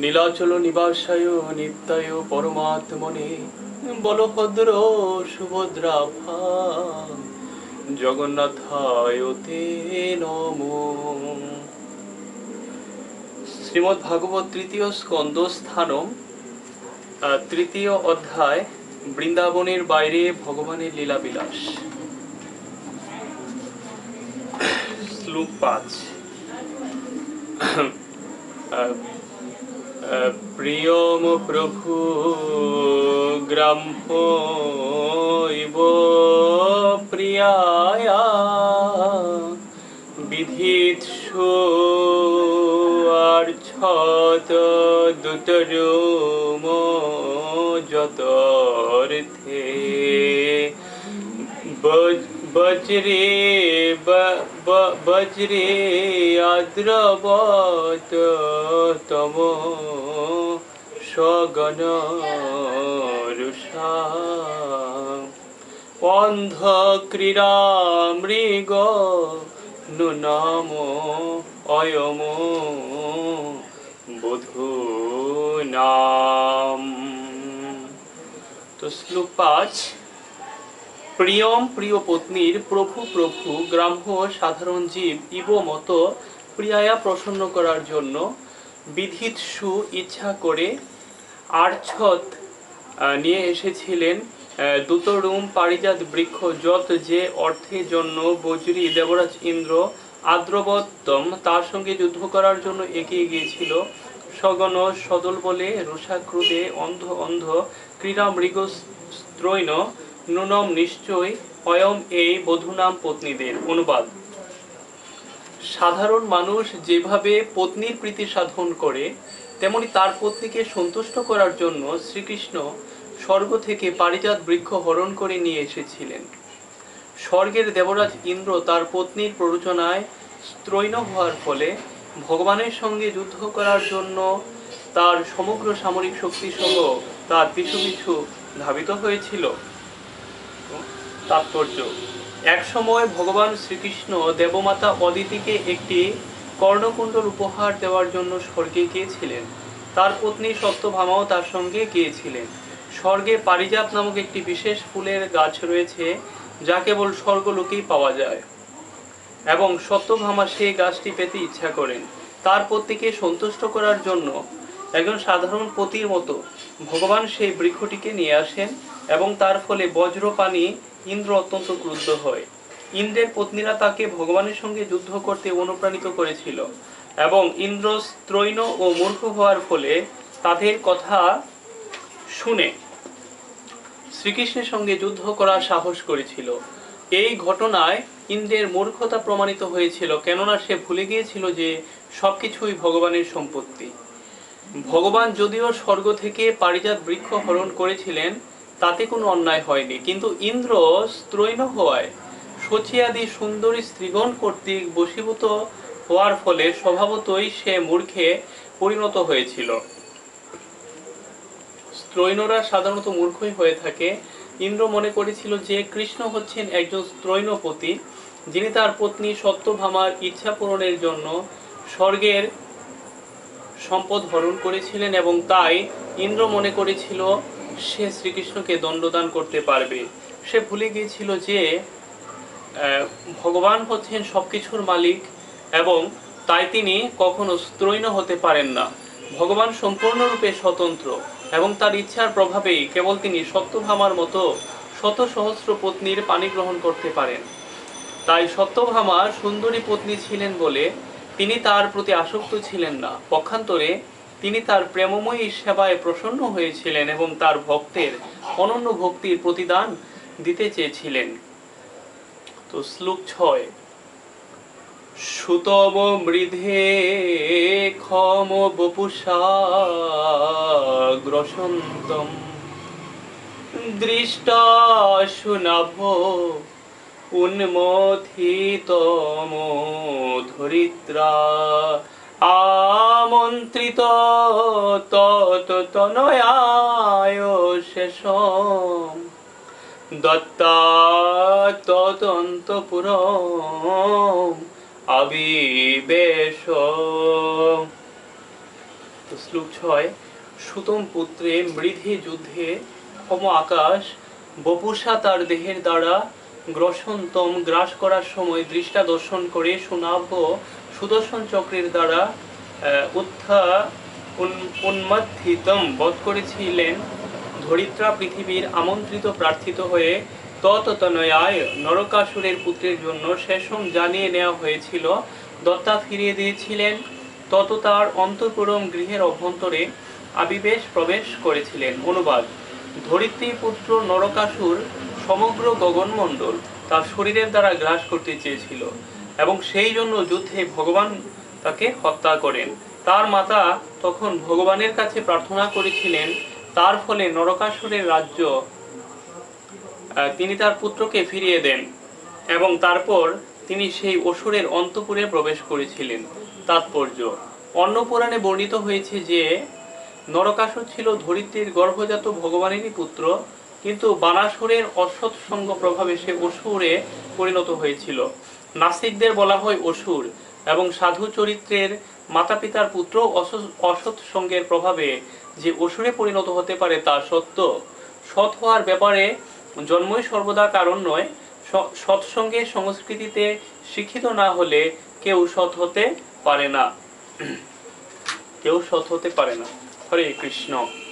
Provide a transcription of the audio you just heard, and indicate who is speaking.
Speaker 1: নীলাচল নিবাসায় নিত্যায় পরমাত্মনে বলভদ্র সুভদ্রা জগন্নাথায় তে নমো। শ্রীমদ্ ভাগবত তৃতীয় স্কন্দ স্থানম, তৃতীয় অধ্যায়, বৃন্দাবনের বাইরে ভগবানের লীলাবিলাস। শ্লোক ৫। প্রিয়ম প্রভু গ্রাম্য প্রিয়ায়া বিধিৎসু আর্ছত দুতরুম যতর্থে বজ্রে আদ্রবত তম সগণ রুষা অন্ধ ক্রীড়া মৃগ নুনাম অয়ম বধূ নাম। তো শ্লোক ৫। প্রিয়ম প্রিয় পত্নীর প্রভু প্রভু গ্রাম্য সাধারণ জীব ইব মত প্রিয়ায়া প্রসন্ন করার জন্য বিধিৎসু ইচ্ছা করে আর্ছত নিয়ে এসেছিলেন দুতরুম পারিজাত বৃক্ষ, যত যে অর্থের জন্য বজ্রী দেবরাজ ইন্দ্র আদ্রবত্তম তার সঙ্গে যুদ্ধ করার জন্য এগিয়ে গিয়েছিল। সগণ সদল বলে রুষাক্রুদে অন্ধ অন্ধ ক্রীড়া মৃগ স্ত্রৈন নুনম নিশ্চয় অয়ম এই বধূনাম পত্নীদের। অনুবাদ: সাধারণ মানুষ যেভাবে পত্নীর প্রীতি সাধন করে, তেমনি তার পত্নীকে সন্তুষ্ট করার জন্য শ্রীকৃষ্ণ স্বর্গ থেকে পারিজাত বৃক্ষ হরণ করে নিয়ে এসেছিলেন। স্বর্গের দেবরাজ ইন্দ্র তার পত্নীর প্ররোচনায় স্ত্রৈণ হওয়ার ফলে ভগবানের সঙ্গে যুদ্ধ করার জন্য তার সমগ্র সামরিক শক্তি সহ তার পিছু পিছু ধাবিত হয়েছিল। তাৎপর্য: এক সময় ভগবান শ্রীকৃষ্ণ দেবমাতা অদিতিকে একটি কর্ণকুণ্ডল উপহার দেওয়ার জন্য স্বর্গে গিয়েছিলেন। তার পত্নী সত্যভামাও তার সঙ্গে গিয়েছিলেন। স্বর্গে পারিজাত নামক একটি বিশেষ ফুলের গাছ রয়েছে, যা কেবল স্বর্গলোকেই পাওয়া যায়, এবং সত্যভামা সেই গাছটি পেতে ইচ্ছা করেন। তার পত্নীকে সন্তুষ্ট করার জন্য একজন সাধারণ পতির মতো ভগবান সেই বৃক্ষটিকে নিয়ে আসেন, এবং তার ফলে বজ্রপাণি ইন্দ্র অত্যন্ত ক্রুদ্ধ হয়। ইন্দ্রের পত্নীরা তাকে ভগবানের সঙ্গে যুদ্ধ করতে অনুপ্রাণিত করেছিল, এবং ইন্দ্র স্ত্রৈণ ও মূর্খ হওয়ার ফলে তাদের কথা শুনে শ্রীকৃষ্ণের সঙ্গে যুদ্ধ করার সাহস করেছিল। এই ঘটনায় ইন্দ্রের মূর্খতা প্রমাণিত হয়েছিল, কেননা সে ভুলে গিয়েছিল যে সবকিছুই ভগবানের সম্পত্তি। ভগবান যদিও স্বর্গ থেকে পারিজাত বৃক্ষ হরণ করেছিলেন, তাতে কোনো অন্যায় হয়নি, কিন্তু ইন্দ্র স্ত্রৈণ হওয়ায় শচীয়াদি সুন্দরী স্ত্রীগণ কর্তৃক বশীভূত হওয়ার ফলে স্বভাবতই সে মূর্খে পরিণত হয়েছিল। স্ত্রৈণরা সাধারণত মূর্খই হয়ে থাকে। ইন্দ্র মনে করেছিল যে কৃষ্ণ হচ্ছেন একজন স্ত্রৈণপতি, যিনি তার পত্নী সত্যভামার ইচ্ছা পূরণের জন্য স্বর্গের সম্পদ হরণ করেছিলেন, এবং তাই ইন্দ্র মনে করেছিল সে শ্রীকৃষ্ণকে দণ্ডদান করতে পারবে। সে ভুলে গিয়েছিল যে ভগবান হচ্ছেন সবকিছুর মালিক, এবং তাই তিনি কখনো স্ত্রৈণ হতে পারেন না। ভগবান সম্পূর্ণরূপে স্বতন্ত্র, এবং তার ইচ্ছার প্রভাবেই কেবল তিনি সত্যভামার মতো শত সহস্র পত্নীর পানি গ্রহণ করতে পারেন। তাই সত্যভামা সুন্দরী পত্নী ছিলেন বলে তিনি তার প্রতি আসক্ত ছিলেন না। পক্ষান্তরে তিনি তার প্রেমময়ী সেবায় প্রসন্ন হয়েছিলেন এবং তার ভক্তের অনন্য ভক্তির প্রতিদান দিতে চেয়েছিলেন। তো শ্লোক ৬। সুতম মৃধে ক্ষম বপুষা গ্রসন্তম দৃষ্টা সুনাভ উন্মথিতম ধরিত্রা আমন্ত্রিত ততনয়ায় শেষম দত্তা তদন্তপুরম আবিবেশ। তো শ্লোক 6। সুতম পুত্রে মৃধে যুদ্ধে ক্ষম আকাশ বপুষা তার দেহের দ্বারা গ্রসন্তম গ্রাস করার সময় দৃষ্টা দর্শন করে সুনাভ সুদর্শন চক্রের দ্বারা উত্থা উন্মত্থিতম বধ করেছিলেন। ধরিত্রা পৃথিবীর আমন্ত্রিত প্রার্থিত হয়ে ততনয়ায় নরকাসুরের পুত্রের জন্য শেষম জানিয়ে নেওয়া হয়েছিল। দত্তা ফিরিয়ে দিয়েছিলেন। তত তার অন্তঃপুরম গৃহের অভ্যন্তরে আবিবেশ প্রবেশ করেছিলেন। অনুবাদ: ধরিত্রী পুত্র নরকাসুর সমগ্র গগনমণ্ডল তার শরীরের দ্বারা গ্রাস করতে চেয়েছিল এবং সেই জন্য যুদ্ধে ভগবান তাকে হত্যা করেন। তার মাতা তখন ভগবানের কাছে প্রার্থনা করেছিলেন, তার ফলে নরকাসুরের রাজ্য তিনি তার পুত্রকে ফিরিয়ে দেন এবং তারপর তিনি সেই অসুরের অন্তঃপুরে প্রবেশ করেছিলেন। তাৎপর্য: অন্য পুরাণে বর্ণিত হয়েছে যে নরকাসুর ছিল ধরিত্রীর গর্ভজাত ভগবানেরই পুত্র, কিন্তু বানাসুরের অসৎসঙ্গ প্রভাবে সে অসুরে পরিণত হয়েছিল। নাস্তিকদের বলা হয় অসুর এবং সাধু চরিত্রের মাতা পিতার পুত্র অসৎসঙ্গের প্রভাবে যে অসুরে পরিণত হতে পারে তা সত্য। সৎ হওয়ার ব্যাপারে জন্মই সর্বদা কারণ নয়। সৎসঙ্গের সংস্কৃতিতে শিক্ষিত না হলে কেউ সৎ হতে পারে না। হরে কৃষ্ণ।